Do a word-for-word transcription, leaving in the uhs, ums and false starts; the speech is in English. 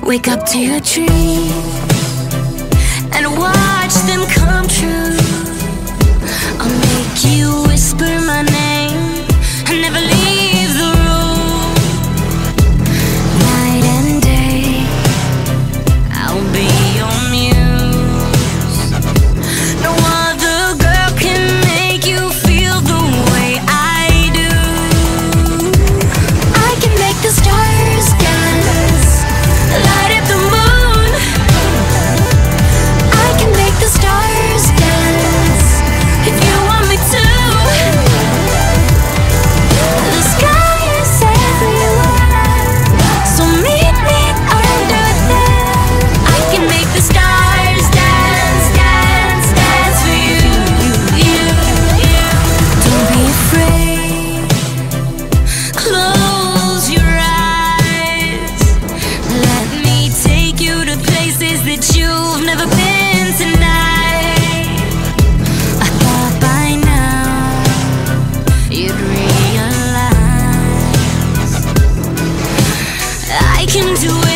Wake up to your dreams and watch them come true. I'll make you whisper my name and never leave the room. Night and day, I'll be your muse. No other girl can make you feel the way I do. I can make the stars dance, light up the moon. I can make the stars dance if you want me to. The sky is everywhere, so meet me under there. I can make the stars dance, dance, dance for you, you, you. Don't be afraid, close your eyes. Let me take you to places that you've never been tonight. I thought by now you'd realize I can do